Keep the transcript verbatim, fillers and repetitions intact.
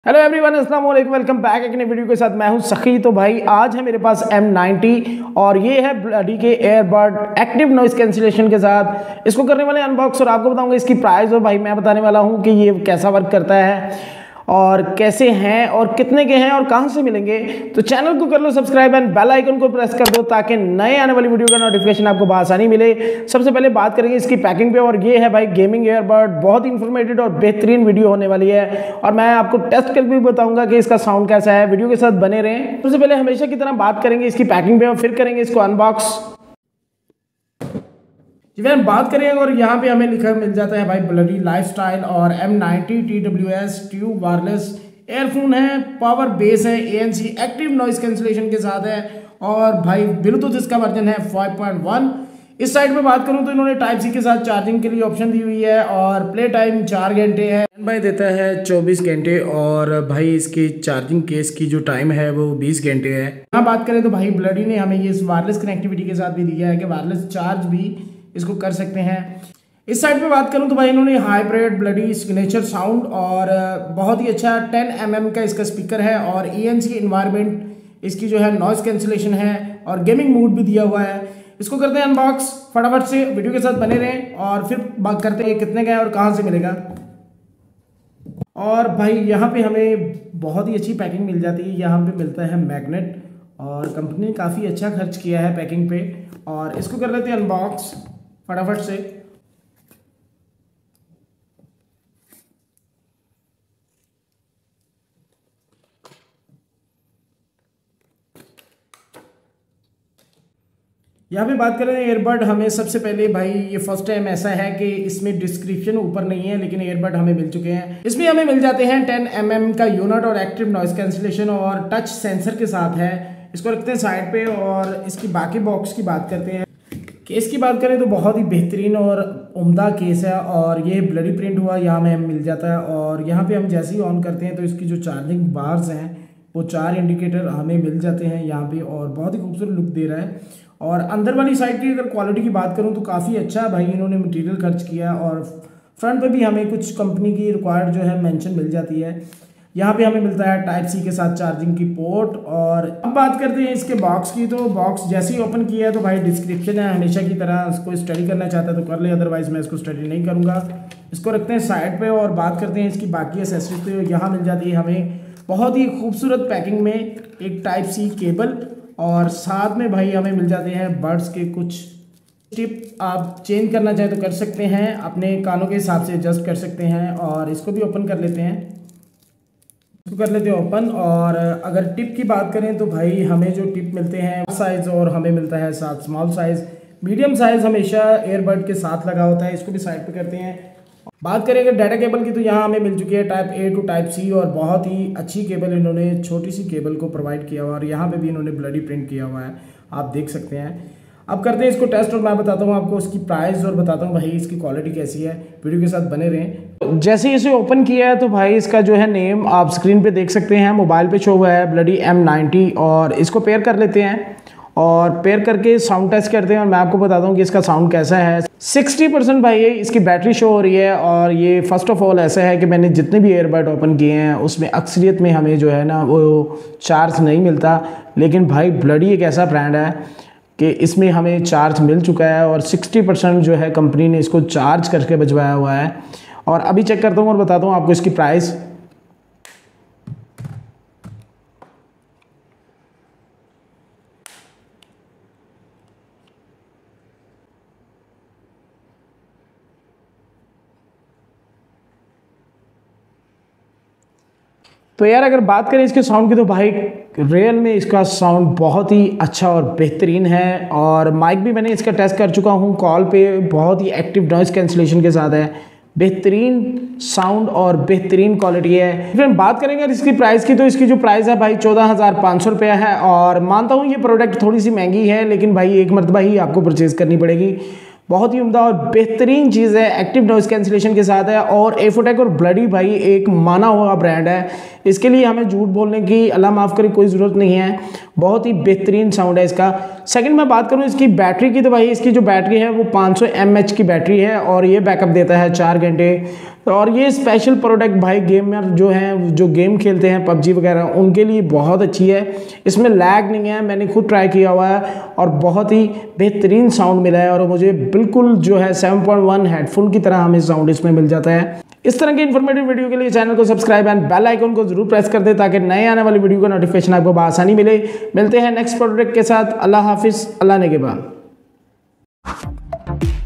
Hello everyone, अस्सलाम वालेकुम, welcome back एक नई वीडियो के साथ। मैं हूं सखी। तो भाई आज है मेरे पास एम नाइंटी और ये है ब्लडी के एयरबड एक्टिव नॉइस कैंसिलेशन के साथ। इसको करने वाले अनबॉक्स और आपको बताऊंगा इसकी प्राइस। और भाई मैं बताने वाला हूं कि ये कैसा वर्क करता है और कैसे हैं और कितने के हैं और कहां से मिलेंगे। तो चैनल को कर लो सब्सक्राइब एंड बेल आइकन को प्रेस कर दो ताकि नए आने वाली वीडियो का नोटिफिकेशन आपको बआसानी मिले। सबसे पहले बात करेंगे इसकी पैकिंग पे। और ये है भाई गेमिंग एयरबड, बहुत इंफॉर्मेटिव और बेहतरीन वीडियो होने वाली है और मैं आपको टेस्ट करके भी बताऊंगा कि इसका साउंड कैसा है। वीडियो के साथ बने रहें। सबसे पहले हमेशा की तरह बात करेंगे इसकी पैकिंग पे और फिर करेंगे इसको अनबॉक्स। इवन बात करें और यहाँ पे हमें लिखा मिल जाता है भाई ब्लडी लाइफस्टाइल और M ninety T W S tube wireless earphone है, पावर बेस है, A N C active noise cancellation के साथ है और भाई ब्लूटूथ इसका वर्जन है फाइव पॉइंट वन। इस साइड पे बात करूँ तो इन्होंने टाइप सी के साथ चार्जिंग के लिए ऑप्शन दी हुई है और प्ले टाइम चार घंटे है, भाई देता है चौबीस घंटे और भाई इसकी चार्जिंग केस की जो टाइम है वो बीस घंटे है। यहाँ बात करें तो भाई ब्लडी ने हमें ये इस वायरलेस कनेक्टिविटी के साथ भी दिया है कि वायरलेस चार्ज भी इसको कर सकते हैं। इस साइड पे बात करूं तो भाई इन्होंने हाइब्रिड ब्लडी सिग्नेचर साउंड और बहुत ही अच्छा टेन एम एम का इसका स्पीकर है और ई एन सी इन्वायरमेंट इसकी जो है नॉइस कैंसिलेशन है और गेमिंग मोड भी दिया हुआ है। इसको करते हैं अनबॉक्स फटाफट से, वीडियो के साथ बने रहें और फिर बात करते हैं कितने का है और कहाँ से मिलेगा। और भाई यहाँ पे हमें बहुत ही अच्छी पैकिंग मिल जाती है। यहाँ पे मिलता है मैग्नेट और कंपनी ने काफ़ी अच्छा खर्च किया है पैकिंग पे। और इसको कर लेते हैं अनबॉक्स फटाफट से। यहाँ पे बात करें एयरबड, हमें सबसे पहले भाई ये फर्स्ट टाइम ऐसा है कि इसमें डिस्क्रिप्शन ऊपर नहीं है लेकिन एयरबड हमें मिल चुके हैं। इसमें हमें मिल जाते हैं टेन एम एम का यूनिट और एक्टिव नॉइस कैंसिलेशन और टच सेंसर के साथ है। इसको रखते हैं साइड पे और इसकी बाकी बॉक्स की बात करते हैं। केस की बात करें तो बहुत ही बेहतरीन और उम्दा केस है और ये ब्लडी प्रिंट हुआ यहाँ में हमें मिल जाता है। और यहाँ पे हम जैसे ही ऑन करते हैं तो इसकी जो चार्जिंग बार्स हैं वो चार इंडिकेटर हमें मिल जाते हैं यहाँ पे और बहुत ही खूबसूरत लुक दे रहा है। और अंदर वाली साइड की अगर क्वालिटी की बात करूँ तो काफ़ी अच्छा भाई इन्होंने मटेरियल खर्च किया और फ्रंट पे भी हमें कुछ कंपनी की रिक्वायर्ड जो है मेंशन मिल जाती है। यहाँ पे हमें मिलता है टाइप सी के साथ चार्जिंग की पोर्ट। और अब बात करते हैं इसके बॉक्स की। तो बॉक्स जैसे ही ओपन किया है तो भाई डिस्क्रिप्शन है, हमेशा की तरह इसको स्टडी करना चाहता है तो कर ले, अदरवाइज मैं इसको स्टडी नहीं करूँगा। इसको रखते हैं साइड पे और बात करते हैं इसकी बाकी एसेसरीज पे। यहाँ मिल जाती है हमें बहुत ही खूबसूरत पैकिंग में एक टाइप सी केबल और साथ में भाई हमें मिल जाते हैं बड्स के कुछ टिप। आप चेंज करना चाहें तो कर सकते हैं, अपने कानों के हिसाब से एडजस्ट कर सकते हैं। और इसको भी ओपन कर लेते हैं, इसको कर लेते हैं ओपन। और अगर टिप की बात करें तो भाई हमें जो टिप मिलते हैं साइज़ और हमें मिलता है साथ स्मॉल साइज़। मीडियम साइज़ हमेशा एयरबड के साथ लगा होता है। इसको भी साइड पे करते हैं। बात करेंगे डाटा केबल की तो यहाँ हमें मिल चुकी है type A to type C और बहुत ही अच्छी केबल इन्होंने छोटी सी केबल को प्रोवाइड किया हुआ और यहाँ पे भी इन्होंने ब्लडी प्रिंट किया हुआ है, आप देख सकते हैं। अब करते हैं इसको टेस्ट और मैं बताता हूँ आपको इसकी प्राइस और बताता हूँ भाई इसकी क्वालिटी कैसी है। वीडियो के साथ बने रहें। जैसे ही इसे ओपन किया है तो भाई इसका जो है नेम आप स्क्रीन पे देख सकते हैं, मोबाइल पे शो हुआ है ब्लडी एम नाइंटी। और इसको पेयर कर लेते हैं और पेयर करके साउंड टेस्ट करते हैं और मैं आपको बताता हूँ कि इसका साउंड कैसा है। सिक्सटी परसेंट भाई इसकी बैटरी शो हो रही है। और ये फर्स्ट ऑफ ऑल ऐसा है कि मैंने जितने भी एयरबड ओपन किए हैं उसमें अक्सरियत में हमें जो है ना वो चार्ज नहीं मिलता, लेकिन भाई ब्लडी एक ऐसा ब्रांड है कि इसमें हमें चार्ज मिल चुका है और सिक्सटी परसेंट जो है कंपनी ने इसको चार्ज करके भिजवाया हुआ है। और अभी चेक करता हूँ और बताता हूँ आपको इसकी प्राइस। तो यार अगर बात करें इसके साउंड की तो भाई रियल में इसका साउंड बहुत ही अच्छा और बेहतरीन है। और माइक भी मैंने इसका टेस्ट कर चुका हूँ कॉल पे, बहुत ही एक्टिव नॉइस कैंसिलेशन के साथ है, बेहतरीन साउंड और बेहतरीन क्वालिटी है। फिर बात करेंगे इसकी प्राइस की तो इसकी जो प्राइस है भाई चौदह हज़ार पाँच सौ रुपया है। और मानता हूँ ये प्रोडक्ट थोड़ी सी महंगी है लेकिन भाई एक मरतबा ही आपको परचेज़ करनी पड़ेगी। बहुत ही उम्दा और बेहतरीन चीज़ है, एक्टिव नॉइस कैंसिलेशन के साथ है। और एफोटेक और ब्लडी भाई एक माना हुआ ब्रांड है, इसके लिए हमें झूठ बोलने की अल्लाह माफ़ करे कोई ज़रूरत नहीं है। बहुत ही बेहतरीन साउंड है इसका। सेकंड मैं बात करूँ इसकी बैटरी की तो भाई इसकी जो बैटरी है वो पाँच सौ एम एच की बैटरी है और ये बैकअप देता है चार घंटे। और ये स्पेशल प्रोडक्ट भाई गेमर जो हैं, जो गेम खेलते हैं पबजी वगैरह, उनके लिए बहुत अच्छी है। इसमें लैग नहीं है, मैंने खुद ट्राई किया हुआ है और बहुत ही बेहतरीन साउंड मिला है और मुझे बिल्कुल जो है सेवन पॉइंट वन हेडफोन की तरह हमें साउंड इसमें मिल जाता है। इस तरह की इन्फॉर्मेटिव वीडियो के लिए चैनल को सब्सक्राइब एंड बेल आइकन को जरूर प्रेस कर दे ताकि नए आने वाली वीडियो का नोटिफिकेशन आपको आसानी मिले। मिलते हैं नेक्स्ट प्रोडक्ट के साथ। अल्लाह हाफिज़, अल्लाह ने के बाद।